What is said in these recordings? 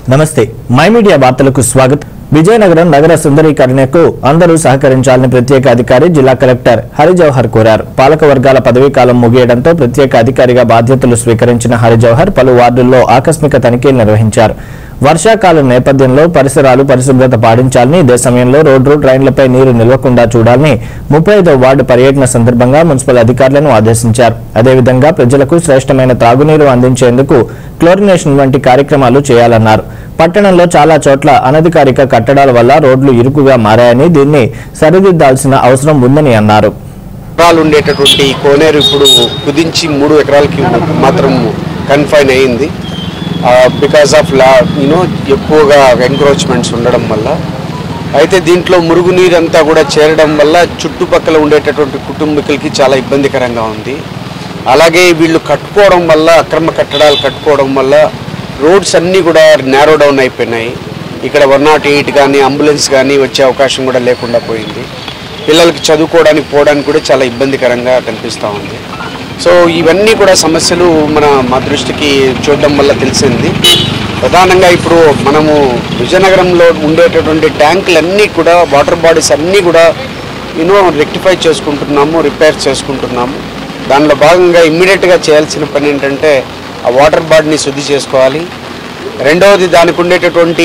నమస్తే my media వార్తలకు స్వాగతం। విజయనగరం నగర సుందరీకరణకు అందరూ సహకరించాలని ప్రత్యేక అధికారి జిల్లా కలెక్టర్ హరిజవహర్ కోరారు। పాలక వర్గాల పదవీ కాలం ముగియడంతో ప్రత్యేక అధికారిగా బాధ్యతలు స్వీకరించిన హరిజవహర్ పలు వార్డుల్లో ఆకస్మిక తనిఖీలు నిర్వహించారు। వర్షాకాలం నేపథ్యంలో పరిసరాలు పరిశుభ్రత పాటించాలని, ఇదే సమయంలో రోడ్లు డ్రైన్లపై నీరు నిలవకుండా చూడాలని 35వ వార్డు పర్యటన సందర్భంగా మున్సిపల్ అధికారులను ఆదేశించారు। అదేవిధంగా ప్రజలకు శ్రేష్టమైన త్రాగునీరు అందించేందుకు క్లోరినేషన్ వంటి కార్యక్రమాలు చేయాలన్నారు। పట్టణంలో చాలా చోట్ల అనధికారిక కట్టడాల వల్ల రోడ్లు ఇరుకుగా మారాయని, దీన్ని సరిదిద్దాల్సిన అవసరం ఉందని అన్నారు। ఉండేటటువంటి కోనేరు ఇప్పుడు కుదించి 3 ఎకరాలకి మాత్రం కన్ఫైన్ అయింది। బికాస్ ఆఫ్ ఎక్కువగా ఎంక్రోచ్మెంట్స్ ఉండడం వల్ల అయితే దీంట్లో మురుగునీరు అంతా కూడా చేరడం వల్ల చుట్టుపక్కల ఉండేటటువంటి కుటుంబీకులకి చాలా ఇబ్బందికరంగా ఉంది। అలాగే వీళ్ళు కట్టుకోవడం వల్ల, అక్రమ కట్టడాలు కట్టుకోవడం వల్ల రోడ్స్ అన్నీ కూడా నేరో డౌన్ అయిపోయినాయి। ఇక్కడ 108 కానీ అంబులెన్స్ కానీ వచ్చే అవకాశం కూడా లేకుండా పోయింది। పిల్లలకి చదువుకోవడానికి పోవడానికి కూడా చాలా ఇబ్బందికరంగా కనిపిస్తూ ఉంది। సో ఇవన్నీ కూడా సమస్యలు మా దృష్టికి చూడడం వల్ల తెలిసింది। ప్రధానంగా ఇప్పుడు మనము విజయనగరంలో ఉండేటటువంటి ట్యాంకులన్నీ కూడా, వాటర్ బాడీస్ అన్నీ కూడా రెక్టిఫై చేసుకుంటున్నాము, రిపేర్ చేసుకుంటున్నాము। దానిలో భాగంగా ఇమ్మీడియట్గా చేయాల్సిన పని ఏంటంటే ఆ వాటర్ బాడీని శుద్ధి చేసుకోవాలి। రెండవది దానికి ఉండేటటువంటి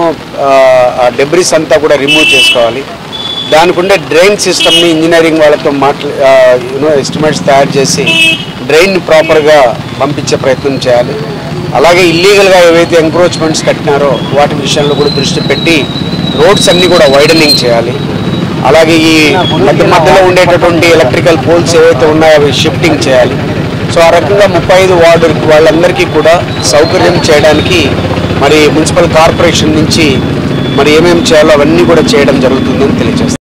డెబ్రిస్ అంతా కూడా రిమూవ్ చేసుకోవాలి। దానికి ఉండే డ్రైన్ సిస్టమ్ని ఇంజనీరింగ్ వాళ్ళతో ఎస్టిమేట్స్ తయారు చేసి డ్రైన్ని ప్రాపర్గా పంపించే ప్రయత్నం చేయాలి। అలాగే ఇల్లీగల్గా ఏవైతే ఎంక్రోచ్మెంట్స్ కట్టినారో వాటి విషయంలో కూడా దృష్టి పెట్టి రోడ్స్ అన్నీ కూడా వైడనింగ్ చేయాలి। అలాగే ఈ మధ్యలో ఉండేటటువంటి ఎలక్ట్రికల్ పోల్స్ ఏవైతే ఉన్నాయో అవి షిఫ్టింగ్ చేయాలి। సో ఆ రకంగా 35 వార్డు వాళ్ళందరికీ కూడా సౌకర్యం చేయడానికి మరి మున్సిపల్ కార్పొరేషన్ నుంచి మరి ఏమేమి చేయాలో అవన్నీ కూడా చేయడం జరుగుతుందని తెలియజేస్తాం।